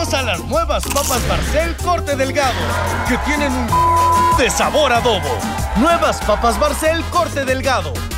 Bienvenidos a las nuevas papas Barcel corte delgado, que tienen un de sabor adobo. Nuevas papas Barcel corte delgado.